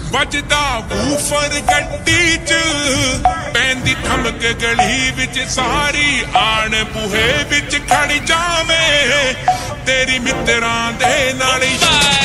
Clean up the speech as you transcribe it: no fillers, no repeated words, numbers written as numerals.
ਵੱਜਦਾ ਵੂਫਰ ਗੱਡੀ ਚ ਪੈਂਦੀ ਠਮਕ ਗਲੀ ਵਿੱਚ ਸਾਰੀ ਆਣ ਬੂਹੇ ਵਿੱਚ ਖੜ ਜਾਵੇਂ ਤੇਰੀ ਮਿੱਤਰਾਂ ਦੇ ਨਾਲ